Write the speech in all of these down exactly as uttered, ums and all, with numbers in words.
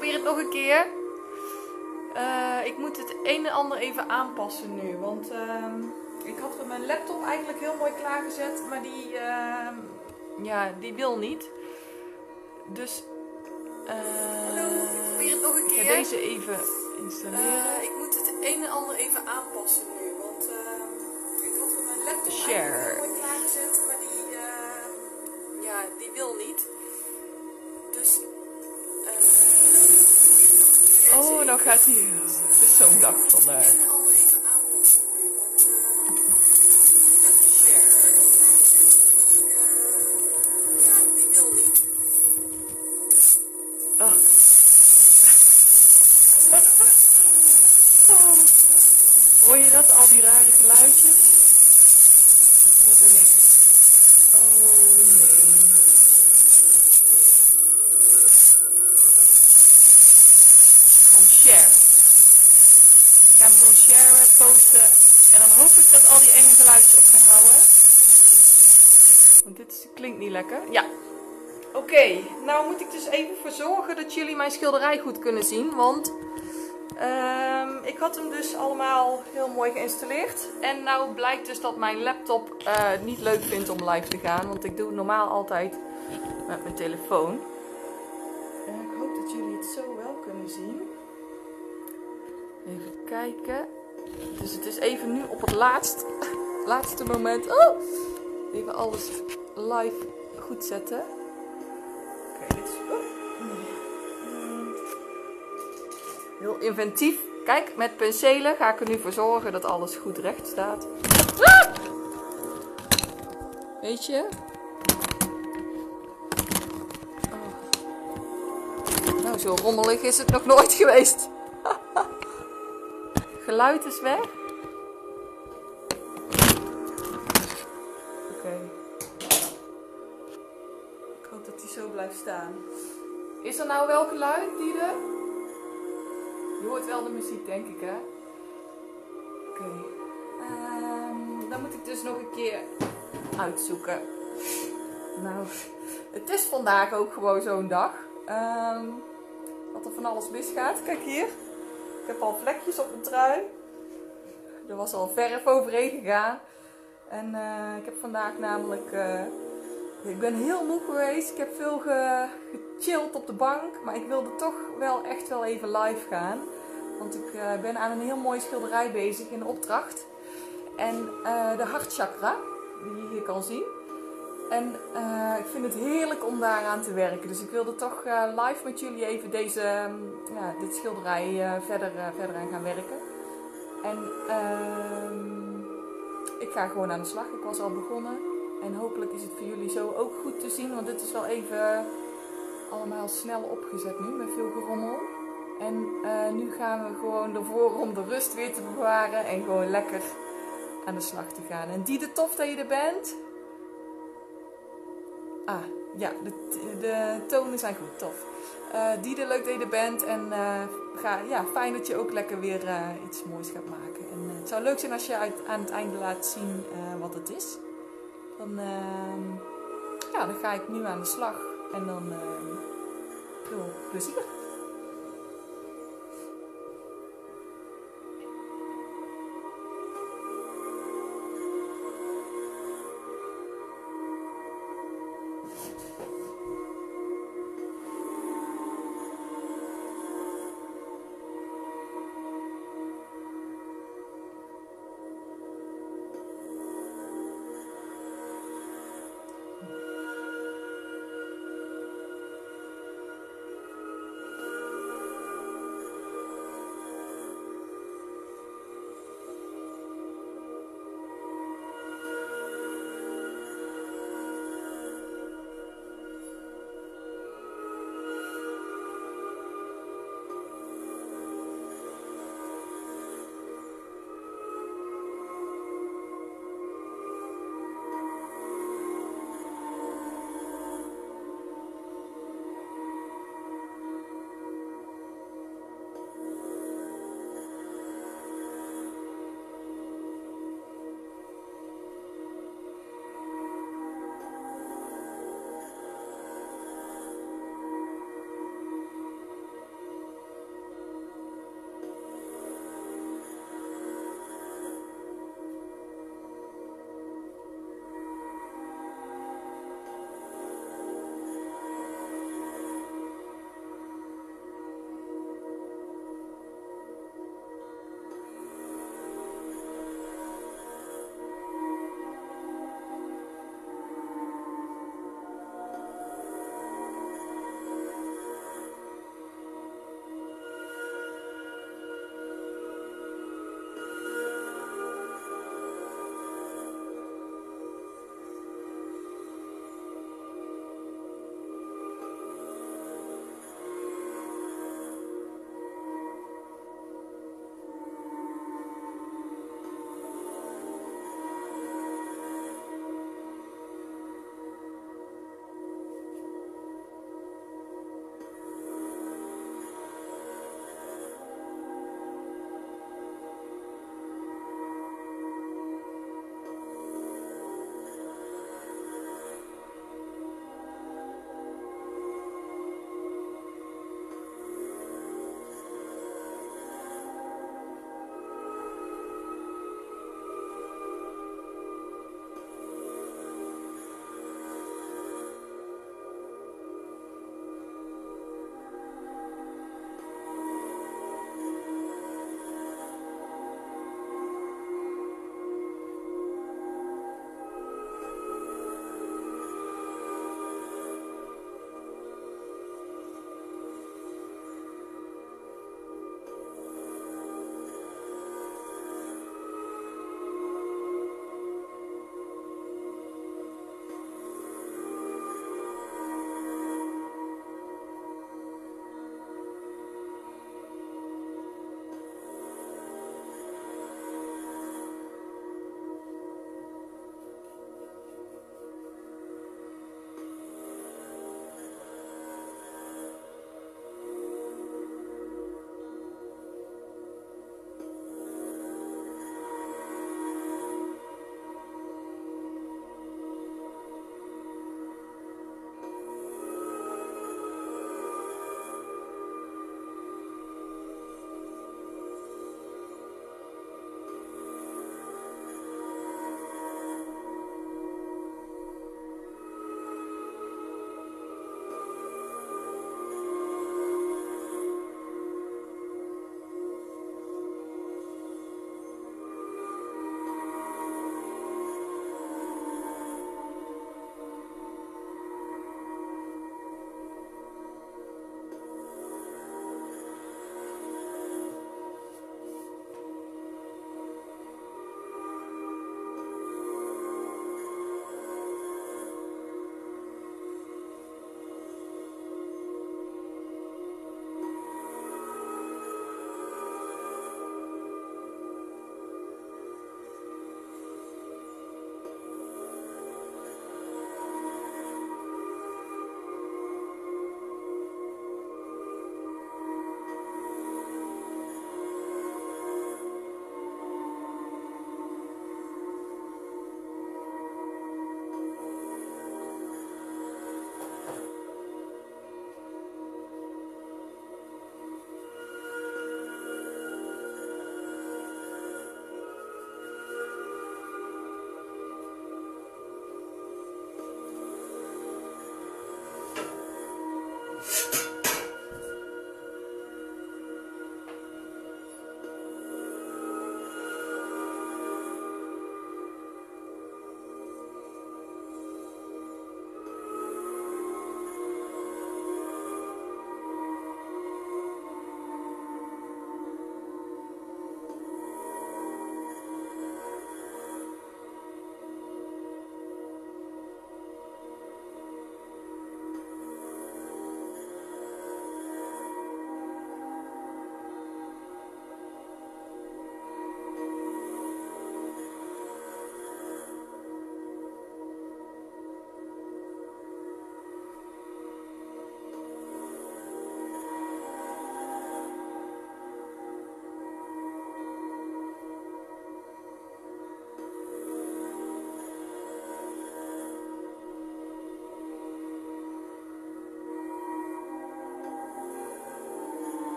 probeer het nog een keer. Uh, ik moet het een en ander even aanpassen nu. Want uh, ik had mijn laptop eigenlijk heel mooi klaargezet. Maar die, uh, ja, die wil niet. Dus uh, Hallo, ik probeer het nog een keer. Ik ga deze even installeren. Uh, ik moet het een en ander even aanpassen nu. Want uh, ik had mijn laptop Share. eigenlijk heel mooi klaargezet. Maar die, uh, ja, die wil niet. Dus... Uh, oh, nou gaat hij. Het is zo'n dag vandaag. Oh. Oh. Hoor je dat? Al die rare geluidjes? Wat ben ik? Oh nee. Gewoon share. Ik ga hem gewoon sharen, posten. En dan hoop ik dat al die enge geluidjes op gaan houden. Want dit is, klinkt niet lekker. Ja. Oké, okay, nou moet ik dus even voor zorgen dat jullie mijn schilderij goed kunnen zien. Want uh, ik had hem dus allemaal heel mooi geïnstalleerd. En nou blijkt dus dat mijn laptop uh, niet leuk vindt om live te gaan. Want ik doe het normaal altijd met mijn telefoon. Uh, ik hoop dat jullie het zo wel kunnen zien. Even kijken. Dus het is even nu op het laatst, laatste moment. Oh! Even alles live goed zetten. Heel inventief. Kijk, met penselen ga ik er nu voor zorgen dat alles goed recht staat. Ah! Weet je? Oh. Nou, zo rommelig is het nog nooit geweest. Geluid is weg. Oké. Okay. Ik hoop dat hij zo blijft staan. Is er nou wel geluid, Diede? Je hoort wel de muziek, denk ik, hè? Oké. Okay. Um, dan moet ik dus nog een keer uitzoeken. Nou, het is vandaag ook gewoon zo'n dag. Um, dat er van alles misgaat. Kijk hier. Ik heb al vlekjes op mijn trui. Er was al verf overheen gegaan. En uh, ik heb vandaag namelijk... Uh, ik ben heel moe geweest. Ik heb veel ge, gechilled op de bank. Maar ik wilde toch wel echt wel even live gaan. Want ik uh, ben aan een heel mooi schilderij bezig in de opdracht. En uh, de hartchakra, die je hier kan zien. En uh, ik vind het heerlijk om daaraan te werken. Dus ik wilde toch uh, live met jullie even deze, um, ja, dit schilderij uh, verder, uh, verder aan gaan werken. En uh, ik ga gewoon aan de slag. Ik was al begonnen. En hopelijk is het voor jullie zo ook goed te zien. Want dit is wel even allemaal snel opgezet nu. Met veel gerommel. En uh, nu gaan we gewoon ervoor om de rust weer te bewaren. En gewoon lekker aan de slag te gaan. En die de tof dat je er bent. Ah, ja. De, de tonen zijn goed. Tof. Uh, die de leuk dat je er bent. En uh, ga, ja, fijn dat je ook lekker weer uh, iets moois gaat maken. En uh, het zou leuk zijn als je uit, aan het einde laat zien uh, wat het is. Dan, uh, ja, dan ga ik nu aan de slag. En dan uh, veel plezier.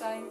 zijn.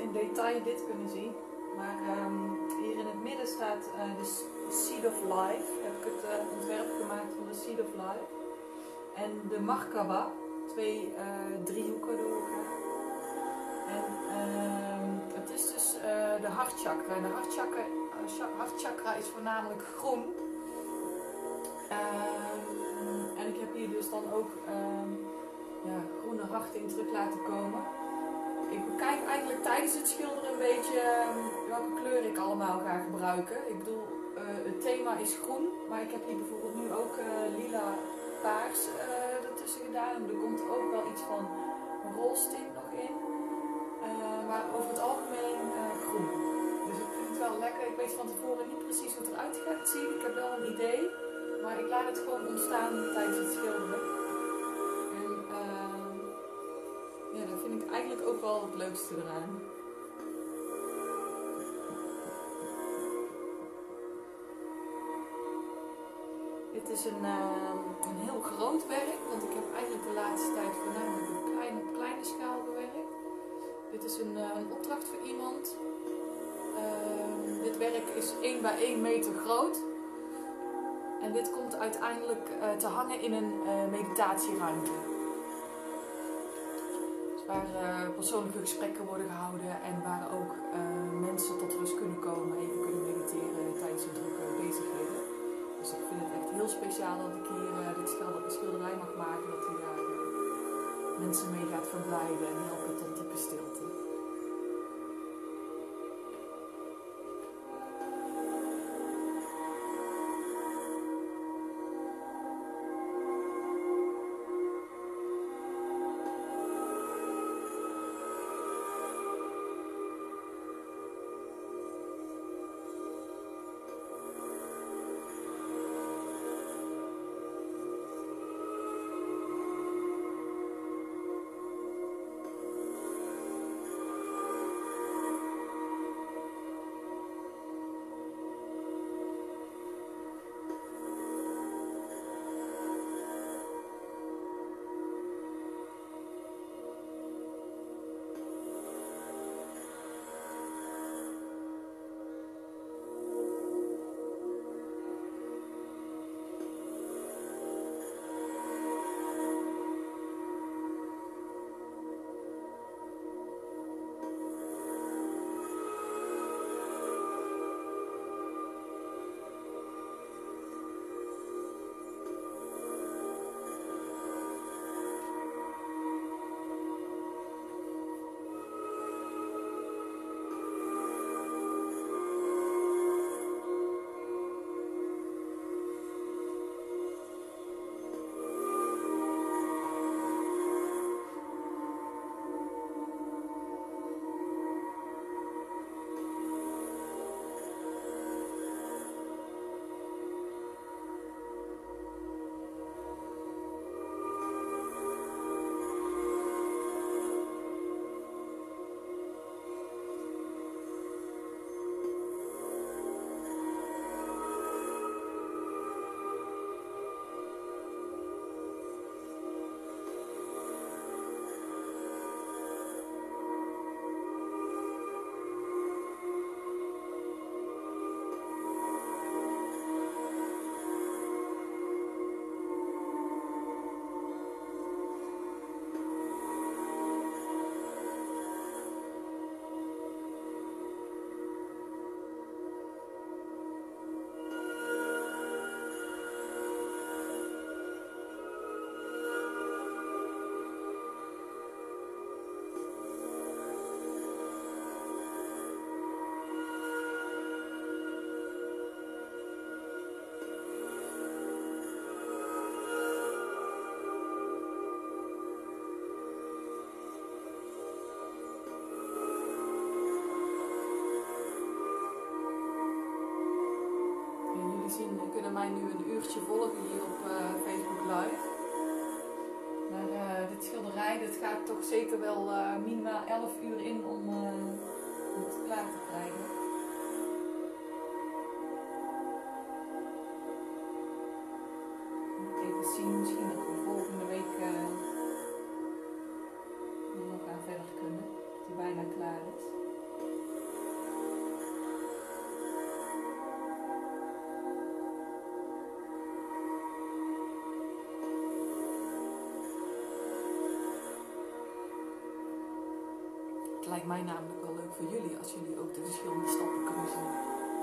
in detail dit kunnen zien. Maar um, hier in het midden staat uh, de Seed of Life. Heb ik het uh, ontwerp gemaakt van de Seed of Life. En de Merkaba, twee uh, driehoeken door elkaar. En um, het is dus uh, de hartchakra. En de hartchakra, uh, hartchakra is voornamelijk groen. Um, en ik heb hier dus dan ook um, ja, groene harten in terug laten komen. Ik bekijk eigenlijk tijdens het schilderen een beetje um, welke kleur ik allemaal ga gebruiken. Ik bedoel, uh, het thema is groen, maar ik heb hier bijvoorbeeld nu ook uh, lila paars uh, ertussen gedaan. En er komt ook wel iets van roze tint nog in. Uh, maar over het algemeen uh, groen. Dus ik vind het wel lekker. Ik weet van tevoren niet precies hoe het eruit gaat zien. Ik heb wel een idee, maar ik laat het gewoon ontstaan tijdens het schilderen. En uh, ja, dat vind ik eigenlijk ook wel het leukste eraan. Dit is een, uh, een heel groot werk, want ik heb eigenlijk de laatste tijd voornamelijk op kleine, op kleine schaal gewerkt. Dit is een, uh, een opdracht voor iemand. Uh, dit werk is één bij één meter groot. En dit komt uiteindelijk uh, te hangen in een uh, meditatieruimte. Dus waar uh, persoonlijke gesprekken worden gehouden en waar ook uh, mensen tot rust kunnen komen, even kunnen mediteren tijdens hun drukke bezigheden. Dus ik vind het echt heel speciaal dat ik hier uh, dit schilderij mag maken, dat hij daar uh, mensen mee gaat verblijden en helpen tot diepe stilte. Jullie kunnen mij nu een uurtje volgen hier op uh, Facebook Live. Maar uh, dit schilderij, dit gaat toch zeker wel uh, minimaal elf uur in om, uh, om het klaar te krijgen. Even zien, misschien dat we volgende week uh, nog aan verder kunnen. Dat hij bijna klaar is. lijkt mij namelijk wel leuk voor jullie als jullie ook de verschillende stappen kunnen zien.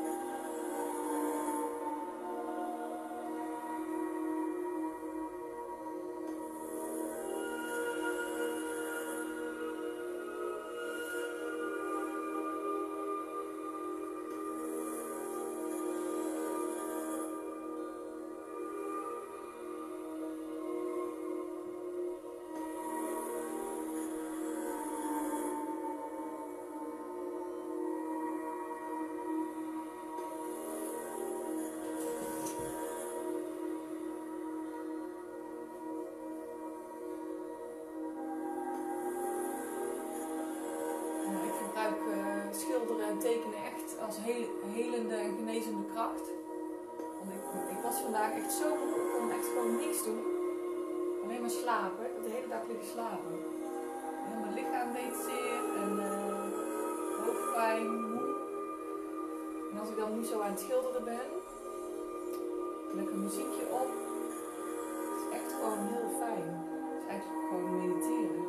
Schilderen en tekenen echt als heel, helende en genezende kracht. Want ik, ik was vandaag echt zo moe, ik kon echt gewoon niks doen. Alleen maar slapen. Ik heb de hele dag liggen slapen. En mijn lichaam deed zeer en uh, hoofdpijn, moe. En als ik dan nu zo aan het schilderen ben, lekker muziekje op. Het is echt gewoon heel fijn. Het is eigenlijk gewoon mediteren.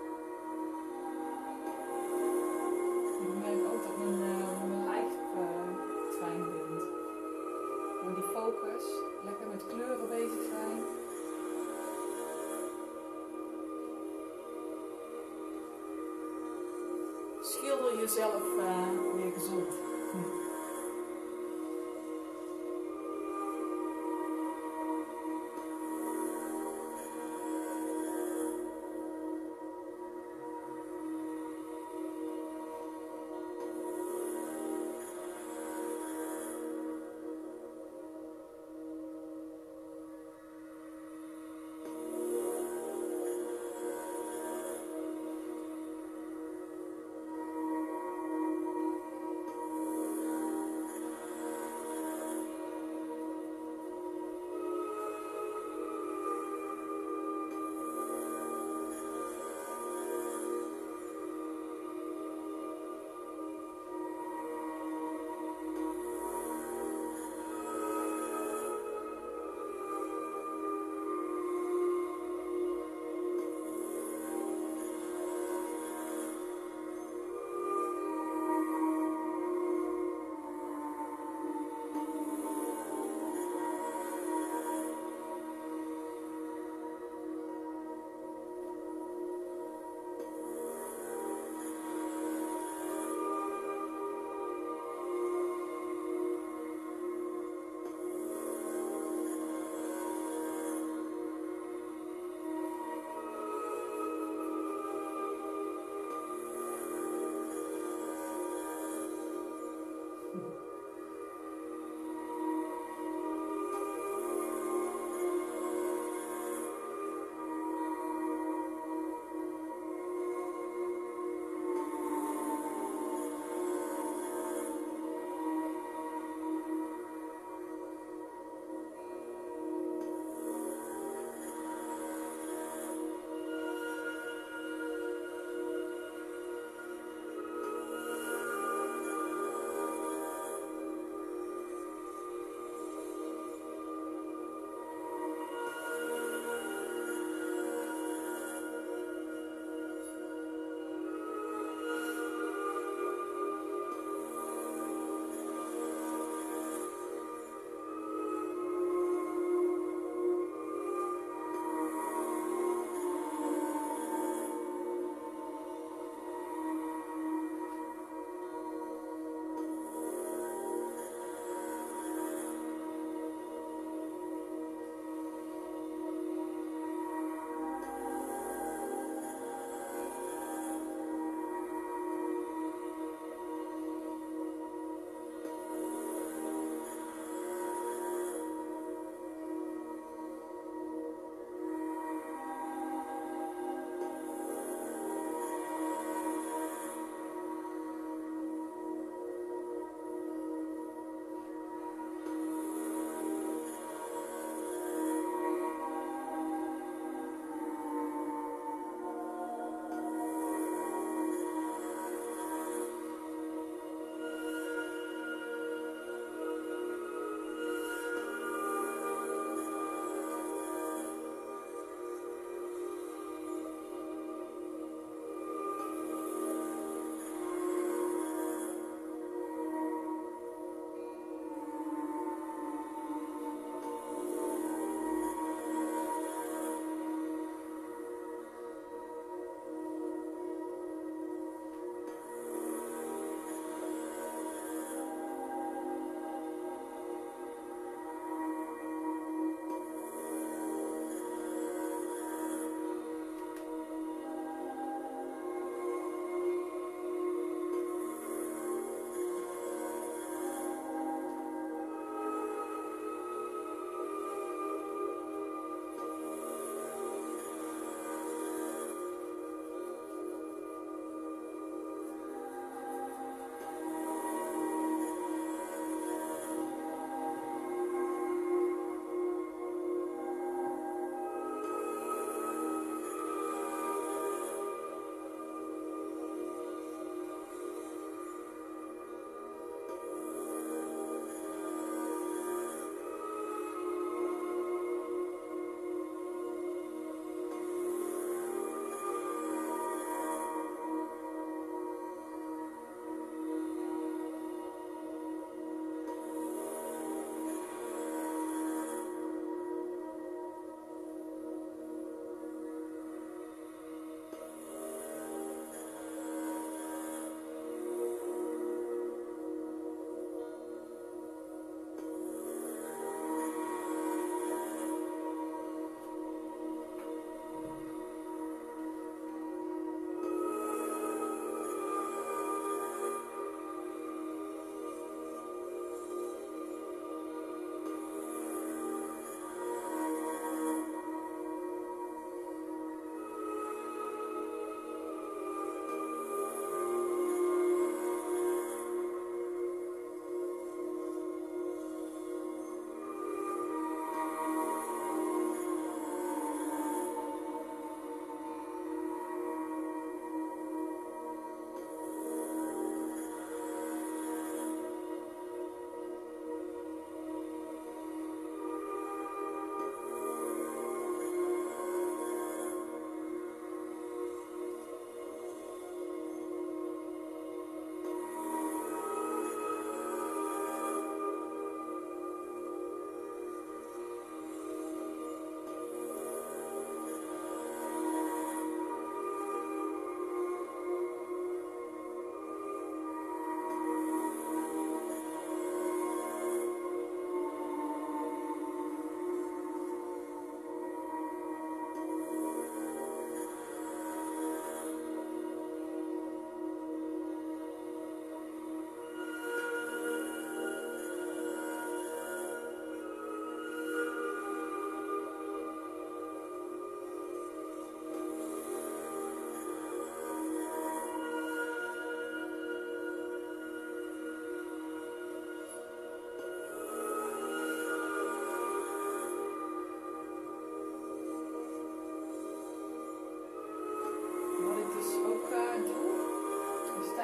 Ik merk ook dat mijn, uh, mijn lijf uh, het fijn vindt. Gewoon die focus, lekker met kleuren bezig zijn. Schilder jezelf uh, weer gezond. Hm.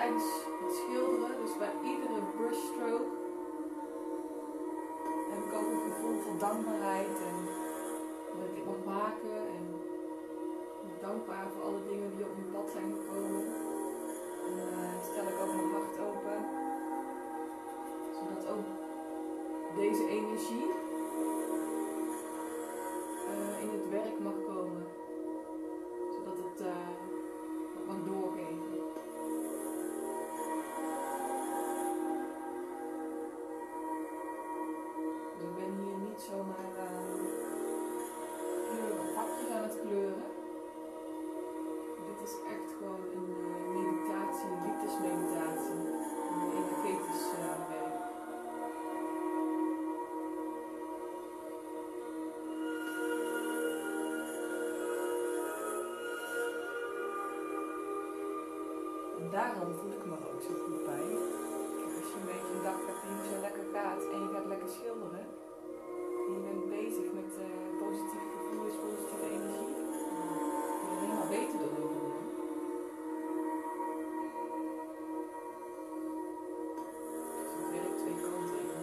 tijdens het schilderen, dus bij iedere brushstroke, heb ik ook een gevoel van dankbaarheid en dat ik dit mag maken en ik ben dankbaar voor alle dingen die op mijn pad zijn gekomen. En uh, stel ik ook mijn hart open, zodat ook deze energie uh, in het werk mag komen, zodat het uh, mag doorgeven. Dus ik ben hier niet zomaar uh, kleurige vakjes aan het kleuren. Dit is echt gewoon een uh, meditatie, een liefdesmeditatie, een energetisch uh, werk. En daarom voel ik me er ook zo goed bij. Als je een beetje een dag hebt die niet zo lekker gaat en je gaat lekker schilderen en je bent bezig met uh, positieve gevoelens, positieve energie, dan kun je alleen maar beter erover doen. Dus het werkt twee kanten in.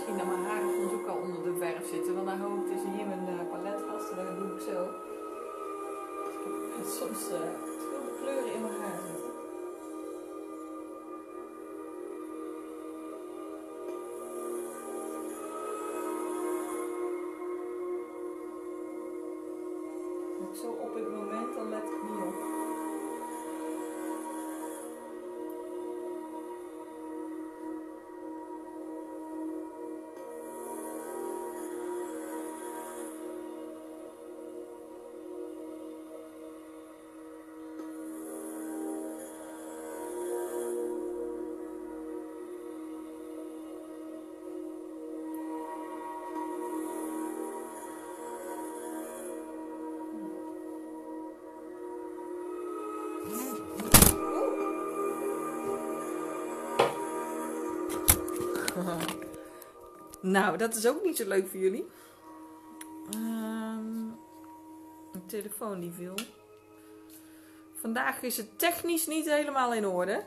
misschien dat mijn haren soms ook al onder de verf zitten. Want dan hou ik dus hier mijn uh, palet vast en dat doe ik zo. Dus ik heb soms uh, veel kleuren in mijn haar zitten. Maar zo op het moment, dan let ik niet op. Nou, dat is ook niet zo leuk voor jullie. Um, een telefoon die viel. Vandaag is het technisch niet helemaal in orde.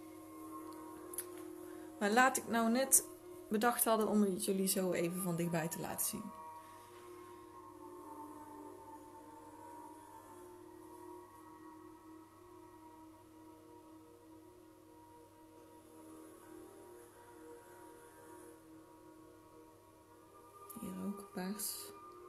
Maar laat ik nou net bedacht hadden om het jullie zo even van dichtbij te laten zien. Hier ook paars.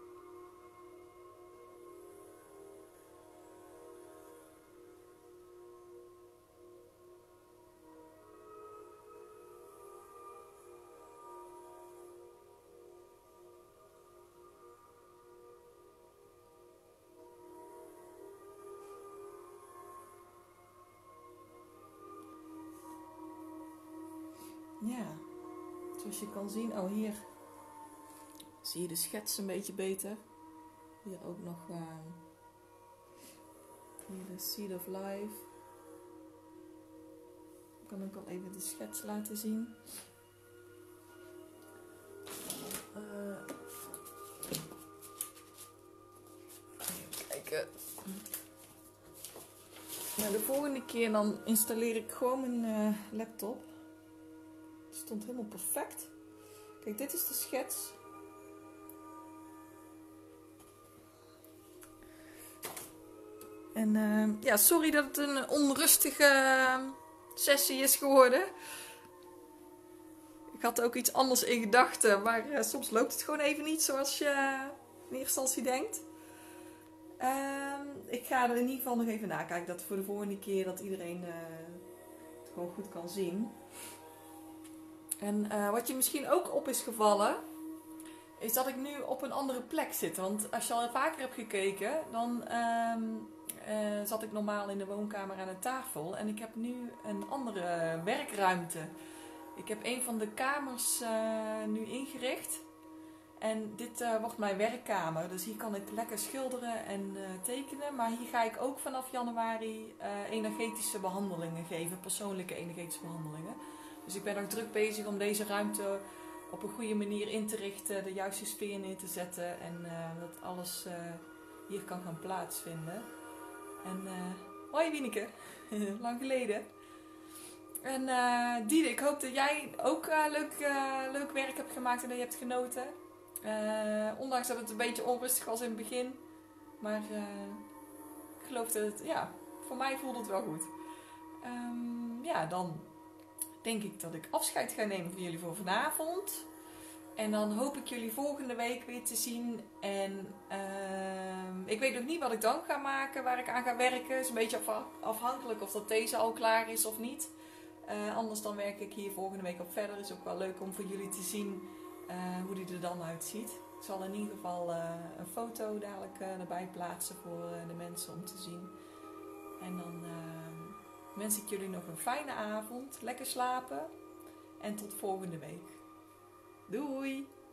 Ja, zoals je kan zien, oh hier zie je de schets een beetje beter. Hier ook nog uh, hier de Seed of Life. Ik kan ook wel even de schets laten zien. Uh, even kijken. Nou, de volgende keer dan installeer ik gewoon mijn uh, laptop. Het stond helemaal perfect. Kijk, dit is de schets. En uh, ja, sorry dat het een onrustige sessie is geworden. Ik had ook iets anders in gedachten, maar uh, soms loopt het gewoon even niet zoals je in eerste instantie denkt. Uh, ik ga er in ieder geval nog even nakijken, dat voor de volgende keer dat iedereen uh, het gewoon goed kan zien. En uh, wat je misschien ook op is gevallen, is dat ik nu op een andere plek zit. Want als je al vaker hebt gekeken, dan uh, uh, zat ik normaal in de woonkamer aan een tafel. En ik heb nu een andere werkruimte. Ik heb een van de kamers uh, nu ingericht. En dit uh, wordt mijn werkkamer. Dus hier kan ik lekker schilderen en uh, tekenen. Maar hier ga ik ook vanaf januari uh, energetische behandelingen geven. Persoonlijke energetische behandelingen. Dus ik ben ook druk bezig om deze ruimte op een goede manier in te richten. De juiste sfeer neer te zetten. En uh, dat alles uh, hier kan gaan plaatsvinden. En uh, hoi Wieneke. Lang geleden. En uh, Diede, ik hoop dat jij ook uh, leuk, uh, leuk werk hebt gemaakt en dat je hebt genoten. Uh, ondanks dat het een beetje onrustig was in het begin. Maar uh, ik geloof dat het, ja, voor mij voelde het wel goed. Um, ja, dan denk ik dat ik afscheid ga nemen van jullie voor vanavond. En dan hoop ik jullie volgende week weer te zien. En uh, ik weet nog niet wat ik dan ga maken, waar ik aan ga werken. Het is een beetje afhankelijk of dat deze al klaar is of niet. Uh, anders dan werk ik hier volgende week op verder. Is ook wel leuk om voor jullie te zien uh, hoe die er dan uitziet. Ik zal in ieder geval uh, een foto dadelijk uh, erbij plaatsen voor uh, de mensen om te zien. En dan uh, wens ik jullie nog een fijne avond. Lekker slapen. En tot volgende week. Doei!